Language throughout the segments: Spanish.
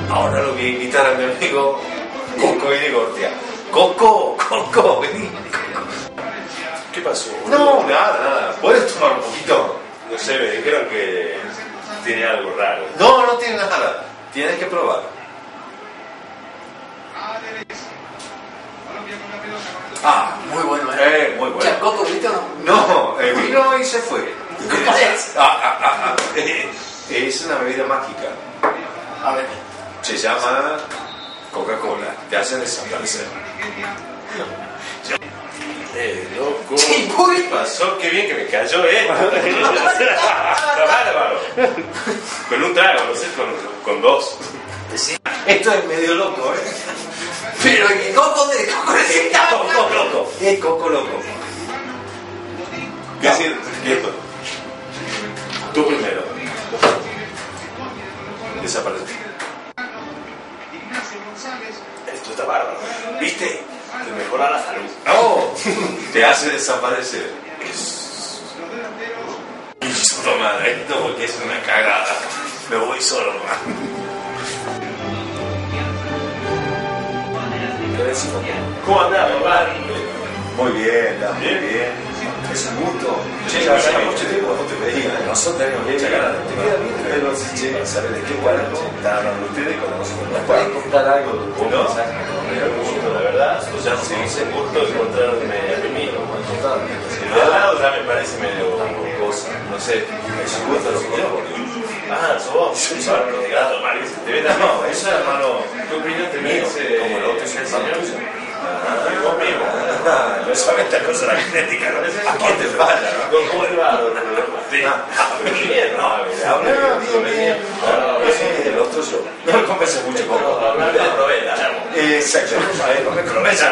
Ahora lo voy a invitar a mi amigo Coco y de Gortia. Coco, vení. ¿Qué pasó? No, nada. ¿Puedes tomar un poquito? No sé, me dijeron que tiene algo raro. No tiene nada. Tienes que probar. Muy bueno, muy bueno. ¿Ya Coco viste o no? No, vino y se fue. ¿Cómo es? Es una bebida mágica. A ver. Se llama Coca-Cola. Te hace desaparecer. Loco. Sí, muy ¿Qué pasó? Qué bien que me cayó, Está bárbaro. Con un trago, no sé, con dos. Sí. Esto es medio loco, Pero ¿y Coco de Coco necesita? Coco loco. Es Coco loco. ¿Qué decir? Tú primero. Desaparece. Esto está bárbaro. ¿Viste? Te mejora la salud. ¡Oh! Te hace desaparecer. Toma esto porque es una cagada. Me voy solo, ¿Cómo andás, papá? Muy bien, muy bien. Es un gusto. Che, ya hace mucho tiempo no te veía. Nosotros tenemos mucha ganas de tomar. Pero sí, che, ¿sabes de qué guaracho están hablando ustedes cuando nosotros nos pueden contar algo de un poco? ¿No? Un gusto, la verdad. O sea, sí, es un gusto encontrarme a mí mismo. El de al lado ya me parece medio cosa. No sé. Es un gusto lo que yo. Sos vos. Ahora no te quedas a tomar. ¿Te ves también? No, eso es hermano. ¿Qué opinión tenés? Como el otro es el señor. tuyo. Vos mismo. No sabes esta cosa de la genética, ¿no? ¿A quién te falla, no? ¿Cómo es bárbaro? Sí. Bien, ¿no? Bien. El otro yo. No me convence mucho poco. Hablar de provela. Exacto. A ver, no me convence.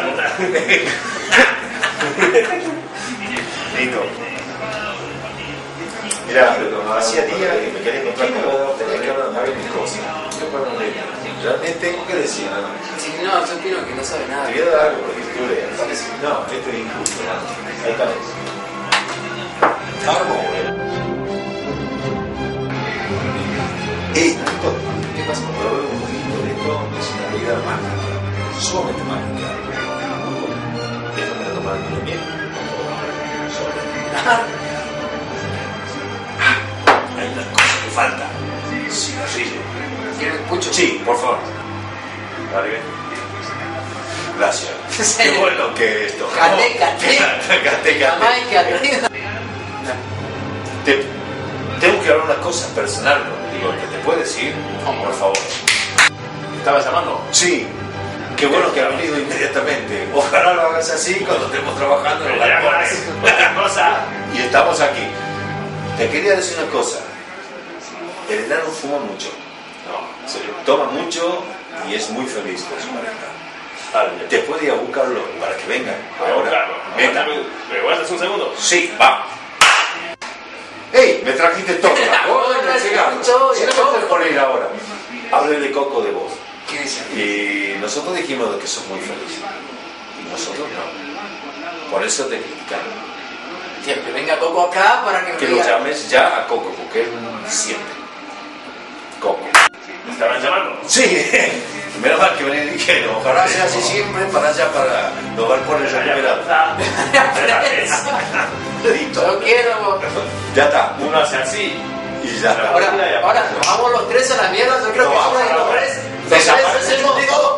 Lindo. Mirá, hacía días que me quería encontrar con vos, tenía que hablar de varias cosas. Realmente tengo que decir, ¿no? Sí, no, yo opino que no sabe nada. Te voy a dar algo porque tú leas. No, esto es injusto. Ahí está. Esto, ¿Qué pasó? probé un poquito de esto, es una bebida mágica. Sumamente mágica. Muy buena. Déjame la tomar con bien. Hay una cosa que falta. Cigarrillo. ¿Quieres pucho? Sí, por favor. Vale. Gracias. Qué bueno que esto. Cate. Jamaica, Tengo que hablar una cosa personal contigo. ¿Que te puedes decir? Por favor. ¿Estabas llamando? Sí. Qué bueno que ha venido inmediatamente. Ojalá lo hagas así cuando estemos trabajando en el balcones. Otra cosa. Y estamos aquí. Te quería decir una cosa. El enano fuma mucho. No, en serio. Toma mucho y es muy feliz con su pareja. Dale. Te puedo ir a buscarlo para que vengan. Ahora. Venga. ¿Me aguantas un segundo? Sí, va. ¡Ey! Me trajiste todo. Si no me puedes poner ahora. Hable de Coco de vos. ¿Qué dice? Y nosotros dijimos de que sos muy feliz. Y nosotros no. Por eso te criticaron. Que venga Coco acá para que Que me lo diga. llames ya a Coco, porque él siempre. Coco. ¿Me estaban llamando? Sí. Menos mal que venir y que no. Ojalá sea así siempre para allá, para los balcones recuperados. Listo. Yo quiero. Ya está. Uno hace así. Y ya está. Ahora, vamos los tres a la mierda. Yo creo que No, uno de vamos, los tres. Los tres Desaparecemos hacemos todos.